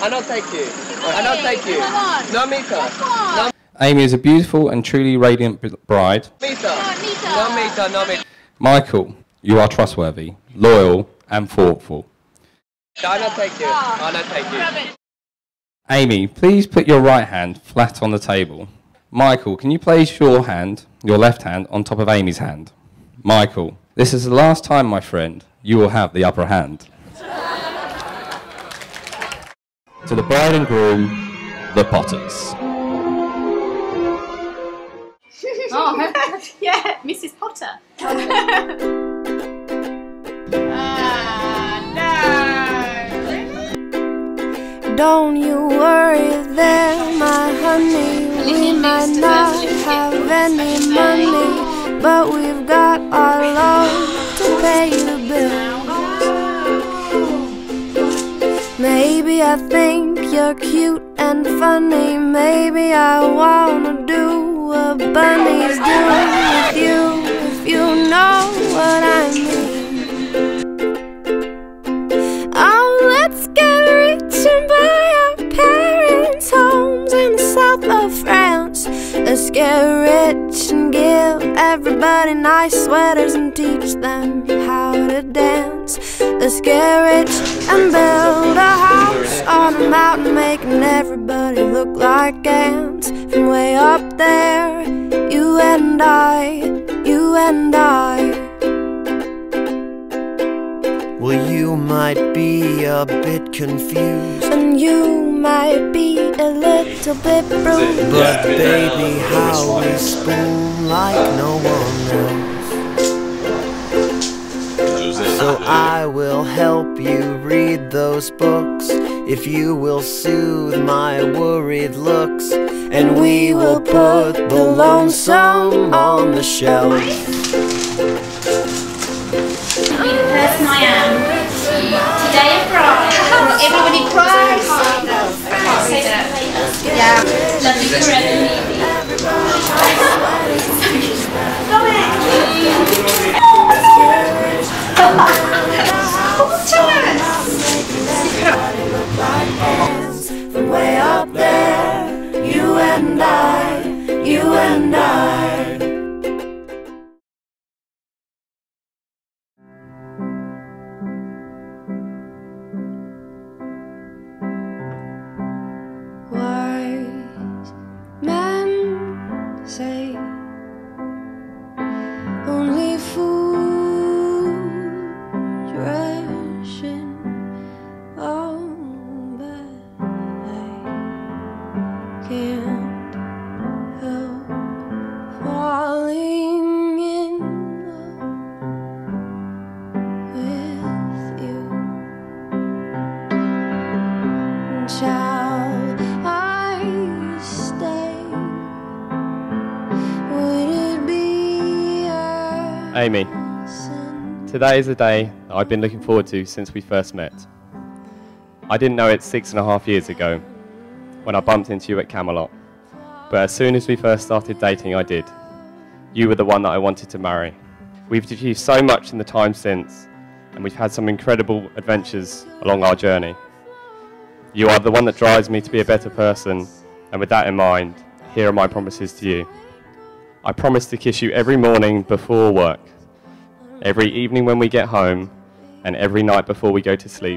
And I'll take you. And I'll take you. No, Mita. No, Amy is a beautiful and truly radiant bride. Mita. No, Mita. No, Mita. Michael, you are trustworthy, loyal and thoughtful. And I'll take you. And I'll take you. Amy, please put your right hand flat on the table. Michael, can you place your hand, your left hand, on top of Amy's hand? Michael, this is the last time, my friend, you will have the upper hand. To the bride and groom, the Potters. Oh, yeah, Mrs. Potter. Don't you worry there, my honey. We might not have any money, but we've got our love to pay the bills. Maybe I think you're cute and funny. Maybe I wanna do what bunnies do with you, if you know what I mean. Oh, let's get rich and buy our parents' homes in the south of France. Let's get rich and give everybody nice sweaters and teach them how to dance. Let's get rich and build a house on a mountain, making everybody look like ants. From way up there, you and I, you and I. Well, you might be a bit confused, and you might be a little bit bruised, but baby, how we spoon like no one else. So I will help you read those books, if you will soothe my worried looks, and we will put the lonesome on the shelf. The person I am. Today a bride. Everybody cries. Can't say that. Yeah. Love you forever, maybe. From way up there, you and I, you and I. Wise men say only fools ration. Oh, but I can't help falling in love with you. Shall I stay? Would it be Amy, today is a day that I've been looking forward to since we first met. I didn't know it 6.5 years ago when I bumped into you at Camelot, but as soon as we first started dating, I did. You were the one that I wanted to marry. We've achieved so much in the time since, and we've had some incredible adventures along our journey. You are the one that drives me to be a better person, and with that in mind, here are my promises to you. I promise to kiss you every morning before work, every evening when we get home, and every night before we go to sleep.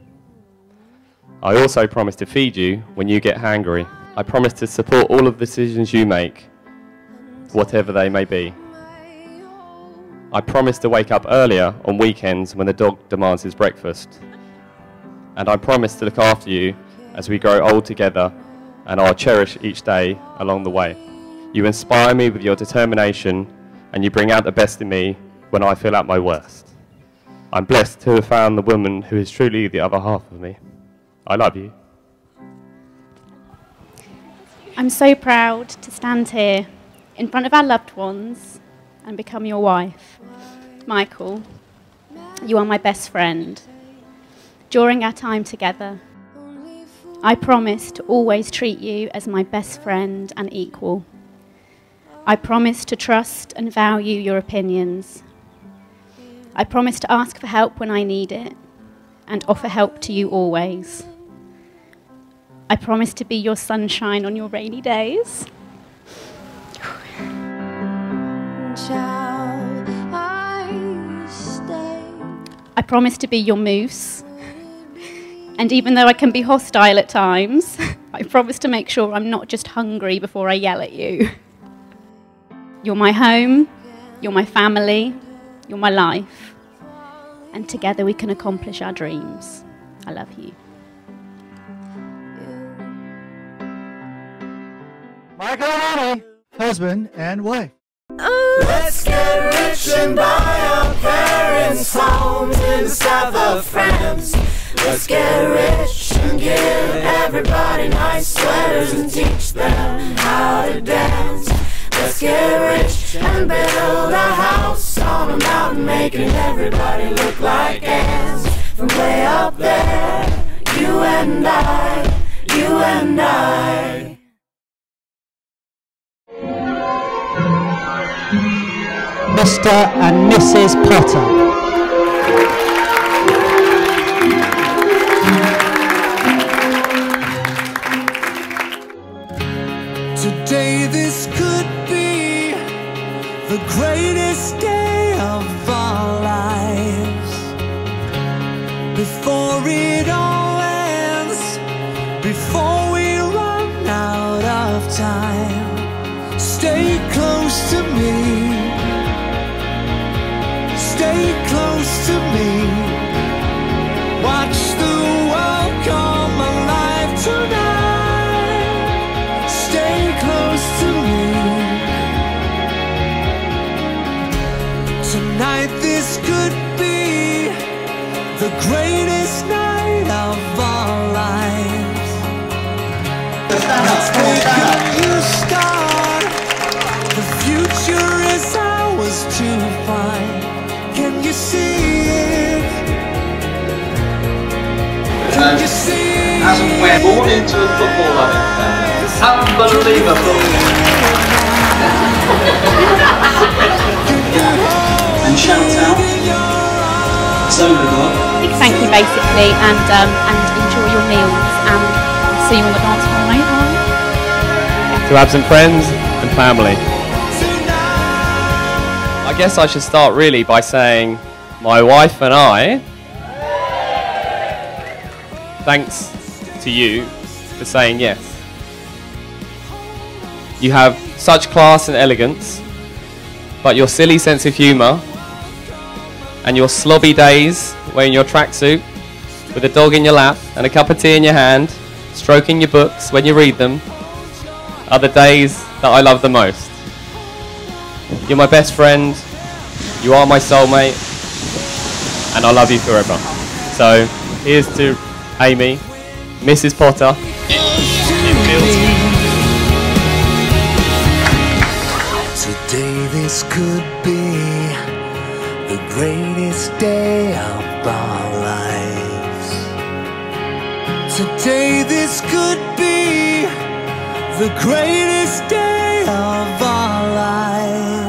I also promise to feed you when you get hangry. I promise to support all of the decisions you make, whatever they may be. I promise to wake up earlier on weekends when the dog demands his breakfast. And I promise to look after you as we grow old together, and I'll cherish each day along the way. You inspire me with your determination, and you bring out the best in me when I feel at my worst. I'm blessed to have found the woman who is truly the other half of me. I love you. I'm so proud to stand here in front of our loved ones and become your wife. Michael, you are my best friend. During our time together, I promise to always treat you as my best friend and equal. I promise to trust and value your opinions. I promise to ask for help when I need it and offer help to you always. I promise to be your sunshine on your rainy days. Shall I stay? I promise to be your moose. And even though I can be hostile at times, I promise to make sure I'm not just hungry before I yell at you. You're my home, you're my family, you're my life. And together we can accomplish our dreams. I love you. Michael and Amy, husband and wife. Let's get rich and buy our parents' homes in the south of France. Let's get rich and give everybody nice sweaters and teach them how to dance. Let's get rich and build a house on a mountain, making everybody look like ants. From way up there, you and I, you and I. Mr. and Mrs. Potter. Today this could be the greatest day of our lives. Before it all ends, before we run out of time, stay close to me. Stay close to me. Watch the world come alive tonight. Stay close to me. Tonight this could be the greatest night of our lives. Let's make a new start. The future is ours to find. Can you see it? Can you see it? As we're born into a football loving family. Unbelievable. And shout out. So good. Big thank you basically, and enjoy your meals, and see you on the dance floor later. To absent friends and family. I guess I should start really by saying my wife and I, thanks to you for saying yes. You have such class and elegance, but your silly sense of humour and your slobby days wearing your tracksuit with a dog in your lap and a cup of tea in your hand, stroking your books when you read them, are the days that I love the most. You're my best friend, you are my soulmate, and I love you forever. So, here's to Amy, Mrs. Potter. Today this could be the greatest day of our lives. Today this could be the greatest day of our lives.